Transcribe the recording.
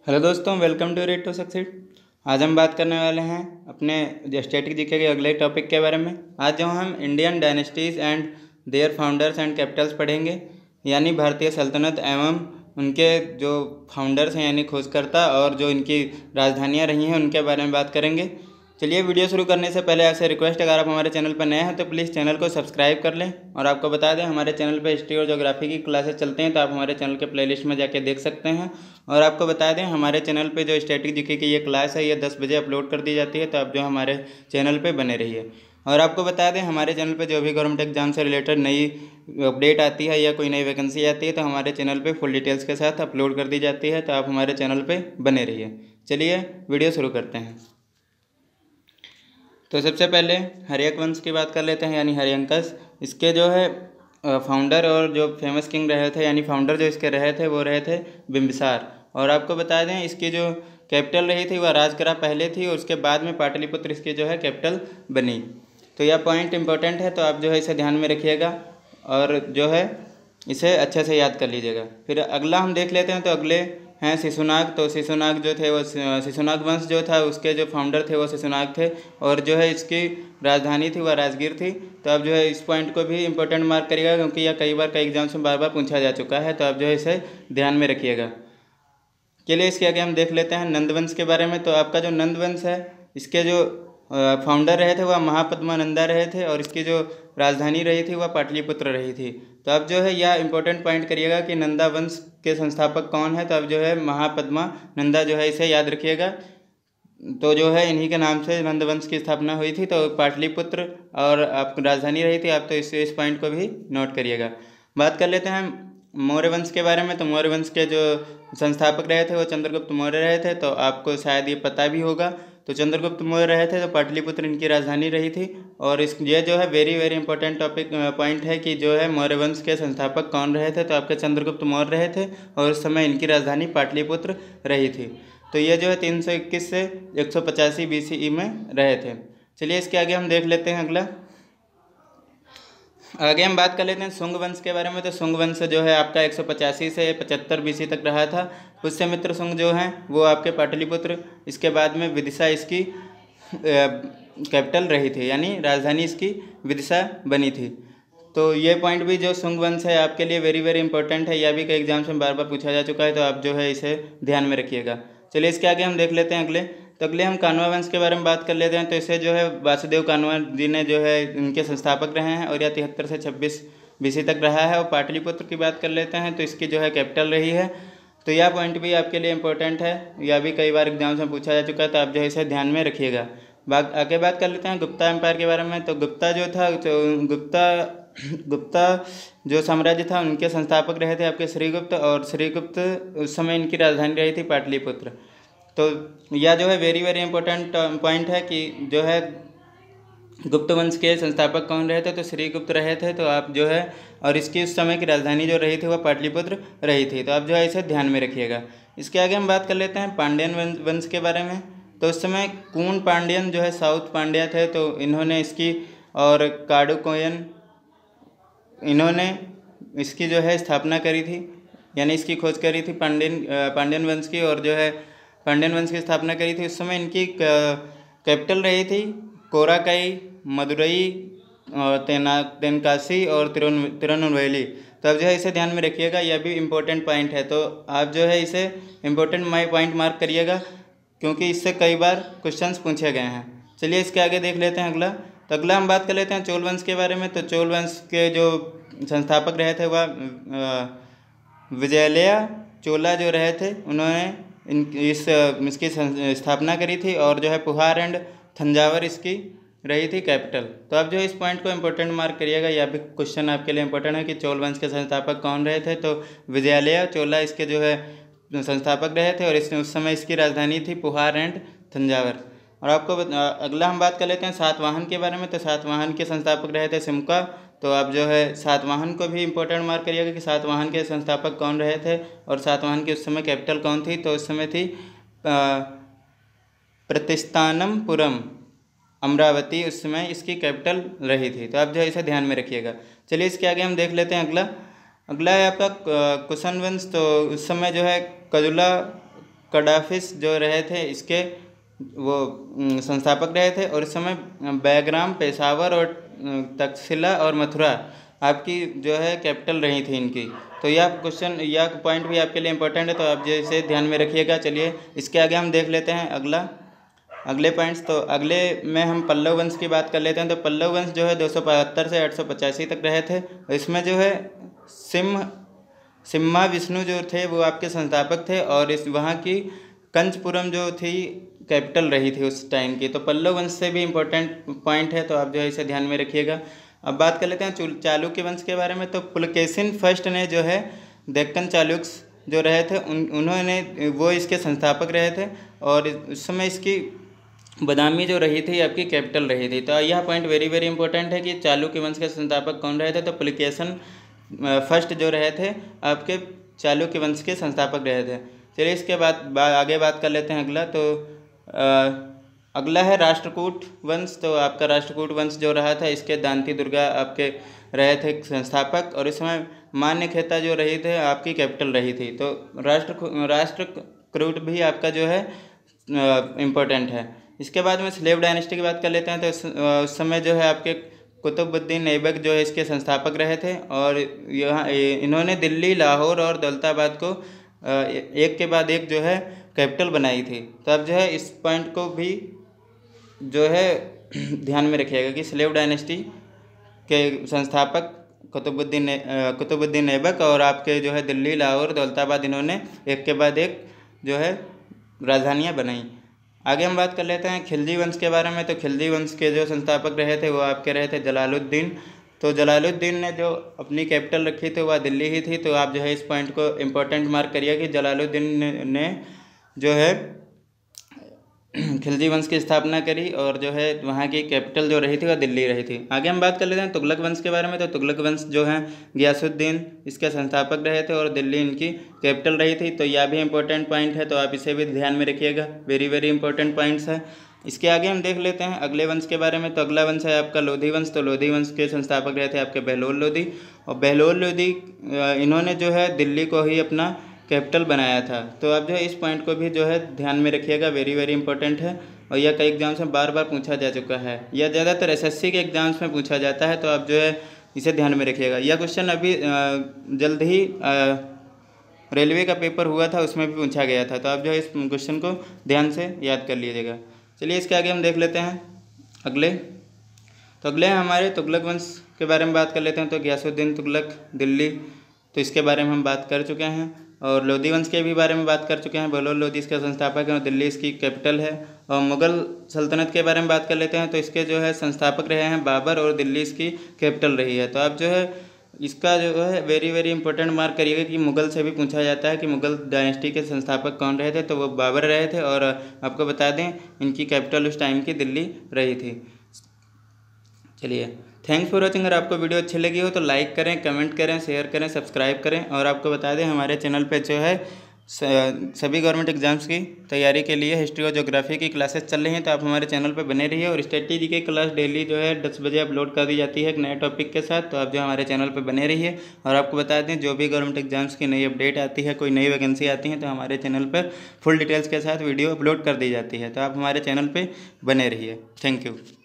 Hello दोस्तों, welcome to read to succeed. आज हम बात करने वाले हैं अपने स्टैटिक जीके के अगले टॉपिक के बारे में। आज जो हम Indian dynasties and their founders and capitals पढ़ेंगे, यानी भारतीय सल्तनत एवं उनके जो फाउंडर्स हैं यानी खोजकर्ता और जो इनकी राजधानियां रही हैं उनके बारे में बात करेंगे। चलिए, वीडियो शुरू करने से पहले आपसे रिक्वेस्ट, अगर आप हमारे चैनल पर नए हैं तो प्लीज़ चैनल को सब्सक्राइब कर लें। और आपको बता दें, हमारे चैनल पर हिस्ट्री और ज्योग्राफी की क्लासेस चलते हैं, तो आप हमारे चैनल के प्लेलिस्ट में जाके देख सकते हैं। और आपको बता दें, हमारे चैनल पे जो स्टैटिक जीके की ये क्लास है, ये 10 बजे अपलोड कर दी जाती है, तो आप जो हमारे चैनल पे बने रहिए। और आपको बता दें, हमारे चैनल पे जो भी गवर्नमेंट एग्जाम से रिलेटेड नई अपडेट आती है या कोई नई वैकेंसी आती है, तो हमारे चैनल पे फुल डिटेल्स के साथ अपलोड कर दी जाती है, तो आप हमारे चैनल पे बने रहिए। चलिए, वीडियो शुरू करते हैं। तो सबसे पहले हर्यक वंश की बात कर लेते हैं, यानी हर्यंकस। इसके जो है फाउंडर और जो फेमस किंग रहे थे, यानी फाउंडर जो इसके रहे थे, वो रहे थे बिंबिसार। और आपको बता दें, इसकी जो कैपिटल रही थी वह राजगृह पहले थी, और उसके बाद में पाटलिपुत्र इसकी जो है कैपिटल बनी। तो यह पॉइंट इंपॉर्टेंट है, तो आप जो है इसे ध्यान में रखिएगा और जो है इसे अच्छे से याद कर लीजिएगा। फिर अगला हम देख लेते हैं, तो अगले हैं शिशुनाग। तो शिशुनाग जो थे वो शिशुनाग वंश जो था, उसके जो फाउंडर थे वो शिशुनाग थे, और जो है इसकी राजधानी थी वह राजगीर थी। तो आप जो है इस पॉइंट को भी इंपॉर्टेंट मार्क करिएगा, क्योंकि यह कई बार कई एग्जाम्स में बार बार पूछा जा चुका है, तो आप जो है इसे ध्यान में रखिएगा। चलिए, इसके आगे हम देख लेते हैं नंद वंश के बारे में। तो आपका जो नंद वंश है, इसके जो फाउंडर रहे थे वह महापद्मानंदा रहे थे, और इसकी जो राजधानी रही थी वह पाटलिपुत्र रही थी। तो अब जो है यह इंपॉर्टेंट पॉइंट करिएगा कि नंदा वंश के संस्थापक कौन है। तो अब जो है महापद्मानंदा जो है इसे याद रखिएगा। तो जो है इन्हीं के नाम से नंद वंश की स्थापना हुई थी। तो पाटलिपुत्र और आपकी राजधानी रही थी। आप तो इस पॉइंट को भी नोट करिएगा। बात कर लेते हैं मौर्य वंश के बारे में। तो मौर्य वंश के जो संस्थापक रहे थे वो चंद्रगुप्त मौर्य रहे थे। तो आपको शायद ये पता भी होगा। तो चंद्रगुप्त मौर्य रहे थे, तो पाटलिपुत्र इनकी राजधानी रही थी। और ये जो है very very important topic point है कि जो है मौर्य वंश के संस्थापक कौन रहे थे। तो आपके चंद्रगुप्त मौर्य रहे थे, और उस समय इनकी राजधानी पाटलिपुत्र रही थी। तो ये जो है 321 से 185 BCE में रहे थे। चलिए, इसके आगे हम देख लेते हैं अगला। आगे हम बात कर लेते हैं शुंग वंश के बारे में। तो शुंग वंश जो है आपका 185 से 75 BC तक रहा था। पुष्यमित्र शुंग जो हैं वो आपके पाटलिपुत्र, इसके बाद में विदिशा इसकी कैपिटल रही थी, यानी राजधानी इसकी विदिशा बनी थी। तो ये पॉइंट भी जो शुंग वंश है आपके लिए वेरी वेरी इंपॉर्टेंट है। यह भी कई एग्जाम्स में बार बार पूछा जा चुका है, तो आप जो है इसे ध्यान में रखिएगा। चलिए, इसके आगे हम देख लेते हैं अगले। तो अगले हम कान्वा वंश के बारे में बात कर लेते हैं। तो इसे जो है वासुदेव कान्वा जी ने जो है इनके संस्थापक रहे हैं, और यह 73 से 26 BC तक रहा है। और पाटलिपुत्र की बात कर लेते हैं, तो इसकी जो है कैपिटल रही है। तो यह पॉइंट भी आपके लिए इंपॉर्टेंट है, यह भी कई बार एग्जाम्स में पूछा जा चुका है, तो आप जो है इसे ध्यान में रखिएगा। आगे बात कर लेते हैं गुप्ता एम्पायर के बारे में। तो गुप्ता जो था, गुप्ता जो साम्राज्य था उनके संस्थापक रहे थे आपके श्रीगुप्त, और श्रीगुप्त उस समय इनकी राजधानी रही थी पाटलिपुत्र। तो यह जो है वेरी वेरी इंपॉर्टेंट पॉइंट है कि जो है गुप्त वंश के संस्थापक कौन रहे थे। तो श्रीगुप्त रहे थे। तो आप जो है, और इसकी उस समय की राजधानी जो रही थी वह पाटलिपुत्र रही थी। तो आप जो है इसे ध्यान में रखिएगा। इसके आगे हम बात कर लेते हैं पांड्यन वंश के बारे में। तो उस समय कून पांड्यन जो है साउथ पांड्या थे, तो इन्होंने इसकी, और काडुकोयन, इन्होंने इसकी जो है स्थापना करी थी, यानी इसकी खोज करी थी पांड्यन वंश की, और जो है पांड्यन वंश की स्थापना करी थी। उस समय इनकी कैपिटल रही थी कोराकाई, मदुरई, तेनकासी और तिरुनेलवेली। तो अब जो है इसे ध्यान में रखिएगा, यह भी इम्पोर्टेंट पॉइंट है। तो आप जो है इसे इम्पोर्टेंट पॉइंट मार्क करिएगा, क्योंकि इससे कई बार क्वेश्चंस पूछे गए हैं। चलिए, इसके आगे देख लेते हैं अगला। तो अगला हम बात कर लेते हैं चोल वंश के बारे में। तो चोल वंश के जो संस्थापक रहे थे वह विजयलया चोला जो रहे थे, उन्होंने इसकी स्थापना करी थी, और जो है पुहार एंड थंजावर इसकी रही थी कैपिटल। तो आप जो इस पॉइंट को इंपॉर्टेंट मार्क करिएगा, यह भी क्वेश्चन आपके लिए इंपॉर्टेंट है कि चोल वंश के संस्थापक कौन रहे थे। तो विजयलया चोला इसके जो है संस्थापक रहे थे, और इसने उस समय इसकी राजधानी थी पुहार एंड थंजावर। और आपको अगला हम बात कर लेते हैं सातवाहन के बारे में। तो सातवाहन के संस्थापक रहे थे सिमका। तो आप जो है सातवाहन को भी इंपॉर्टेंट मार्क करिएगा कि सातवाहन के संस्थापक कौन रहे थे, और सातवाहन की उस समय कैपिटल कौन थी। तो उस समय थी प्रतिस्थानमपुरम, अमरावती उस समय इसकी कैपिटल रही थी। तो आप जो है इसे ध्यान में रखिएगा। चलिए, इसके आगे हम देख लेते हैं अगला है आपका कुशन वंश। तो उस समय जो है कजुला कडाफिस जो रहे थे इसके वो संस्थापक रहे थे। और इस समय बैग्राम, पेशावर और तक्षशिला और मथुरा आपकी जो है कैपिटल रही थी इनकी। तो यह क्वेश्चन, यह पॉइंट भी आपके लिए इंपॉर्टेंट है, तो आप जो इसे ध्यान में रखिएगा। चलिए इसके आगे हम देख लेते हैं अगले पॉइंट्स। तो अगले में हम पल्लव वंश की बात कर लेते हैं। तो पल्लव वंश जो है 275 से 885 तक रहे थे। इसमें जो है सिम्हा विष्णु जो थे वो आपके संस्थापक थे, और इस वहाँ की कंचपुरम जो थी कैपिटल रही थी उस टाइम की। तो पल्लव वंश से भी इम्पोर्टेंट पॉइंट है, तो आप जो है इसे ध्यान में रखिएगा। अब बात कर लेते हैं चालुक्य वंश के बारे में। तो पुलकेशिन फर्स्ट ने जो है डेक्कन चालुक्स जो रहे थे उन्होंने वो इसके संस्थापक रहे थे, और उस समय इसकी बदामी जो रही थी आपकी कैपिटल रही थी। तो यह पॉइंट वेरी वेरी इंपॉर्टेंट है कि चालुक्य वंश के संस्थापक कौन रहे थे। तो पुलकेशिन फर्स्ट जो रहे थे आपके चालुक्य वंश के संस्थापक रहे थे। चलिए इसके बाद आगे बात कर लेते हैं अगला। तो अगला है राष्ट्रकूट वंश। तो आपका राष्ट्रकूट वंश जो रहा था इसके दांती दुर्गा आपके रहे थे संस्थापक, और इस समय मान्यखेता जो रही थे आपकी कैपिटल रही थी। तो राष्ट्रकूट भी आपका जो है इम्पोर्टेंट है। इसके बाद में स्लेव डायनेस्टी की बात कर लेते हैं। तो उस समय जो है आपके कुतुबुद्दीन ऐबक जो है इसके संस्थापक रहे थे, और यहाँ इन्होंने दिल्ली, लाहौर और दौलताबाद को एक के बाद एक जो है कैपिटल बनाई थी। तो अब जो है इस पॉइंट को भी जो है ध्यान में रखिएगा कि स्लेव डायनेस्टी के संस्थापक कुतुबुद्दीन ऐबक, और आपके जो है दिल्ली, लाहौर, दौलताबाद इन्होंने एक के बाद एक जो है राजधानियाँ बनाई। आगे हम बात कर लेते हैं खिलजी वंश के बारे में। तो खिलजी वंश के जो संस्थापक रहे थे वो आपके रहे थे जलालुद्दीन। तो जलालुद्दीन ने जो अपनी कैपिटल रखी थी वह दिल्ली ही थी। तो आप जो है इस पॉइंट को इम्पोर्टेंट मार्क करिए कि जलालुद्दीन ने जो है खिलजी वंश की स्थापना करी, और जो है वहाँ की कैपिटल जो रही थी वह दिल्ली रही थी। आगे हम बात कर लेते हैं तुगलक वंश के बारे में। तो तुगलक वंश जो है गियासुद्दीन इसके संस्थापक रहे थे, और दिल्ली इनकी कैपिटल रही थी। तो यह भी इंपॉर्टेंट पॉइंट है, तो आप इसे भी ध्यान में रखिएगा। वेरी वेरी इंपॉर्टेंट पॉइंट्स है। इसके आगे हम देख लेते हैं अगले वंश के बारे में। तो अगला वंश है आपका लोधी वंश। तो लोधी वंश के संस्थापक रहे थे आपके बहलोल लोधी, और बहलोल लोधी इन्होंने जो है दिल्ली को ही अपना कैपिटल बनाया था। तो आप जो है इस पॉइंट को भी जो है ध्यान में रखिएगा, वेरी वेरी इंपॉर्टेंट है, और यह कई एग्जाम्स में बार बार पूछा जा चुका है। यह ज़्यादातर एसएससी के एग्जाम्स में पूछा जाता है, तो आप जो है इसे ध्यान में रखिएगा। यह क्वेश्चन अभी जल्द ही रेलवे का पेपर हुआ था, उसमें भी पूछा गया था। तो आप जो है इस क्वेश्चन को ध्यान से याद कर लीजिएगा। चलिए इसके आगे हम देख लेते हैं अगले। तो अगले हमारे तुगलक वंश के बारे में बात कर लेते हैं। तो गियासुद्दीन तुगलक दिल्ली, तो इसके बारे में हम बात कर चुके हैं। और लोधी वंश के भी बारे में बात कर चुके हैं। बहलोल लोधी इसका संस्थापक है और दिल्ली इसकी कैपिटल है। और मुग़ल सल्तनत के बारे में बात कर लेते हैं। तो इसके जो है संस्थापक रहे हैं बाबर, और दिल्ली इसकी कैपिटल रही है। तो आप जो है इसका जो है वेरी वेरी इंपॉर्टेंट मार्क करिएगा कि मुग़ल से भी पूछा जाता है कि मुग़ल डायनेस्टी के संस्थापक कौन रहे थे। तो वो बाबर रहे थे, और आपको बता दें इनकी कैपिटल उस टाइम की दिल्ली रही थी। चलिए, थैंक्स फॉर वॉचिंग। अगर आपको वीडियो अच्छी लगी हो तो लाइक करें, कमेंट करें, शेयर करें, सब्सक्राइब करें। और आपको बता दें हमारे चैनल पे जो है सभी गवर्नमेंट एग्जाम्स की तैयारी के लिए हिस्ट्री और ज्योग्राफी की क्लासेस चल रही हैं, तो आप हमारे चैनल पे बने रहिए। और स्ट्रेटेजी क्लास डेली जो है 10 बजे अपलोड कर दी जाती है एक नए टॉपिक के साथ, तो आप जो हमारे चैनल पे बने रहिए। और आपको बता दें जो भी गवर्नमेंट एग्जाम्स की नई अपडेट आती है, कोई नई वैकेंसी आती है, तो हमारे चैनल पर फुल डिटेल्स के साथ वीडियो अपलोड कर दी जाती है। तो आप हमारे चैनल पर बने रहिए। Thank you.